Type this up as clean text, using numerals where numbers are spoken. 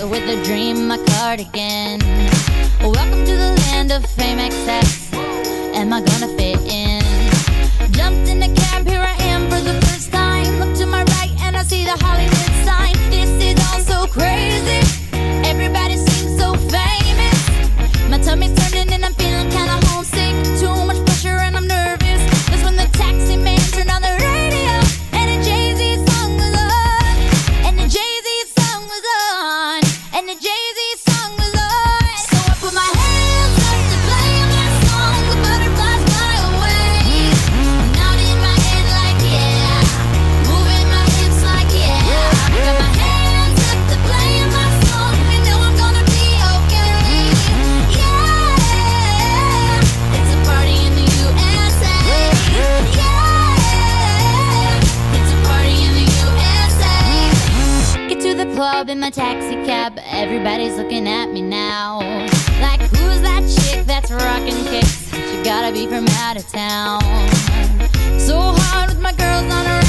with a dream, my cardigan. Welcome to the land of fame excess. Am I gonna fit in? Jumped in a cab, here I am for the first time. Look to my right and I see the Hollywood sign. This is all so crazy. Everybody seems so famous. My tummy's turning and I'm feeling kinda homesick. Too much pressure and I'm nervous. That's when the taxi man turned on the radio and a Jay-Z song was on. And the Jay-Z song was on. And the Jay-Z song was on. So I put my hands up to play my song. The butterflies fly away. Nodding in my head like yeah. Moving my hips like yeah. Got my hands up to play my song. You know I'm gonna be okay. Yeah. It's a party in the USA. Yeah. It's a party in the USA. Get to the club in my taxi cab. Everybody's looking at me now. Like, who's that chick that's rockin' kicks? She gotta be from out of town. So hard with my girls on her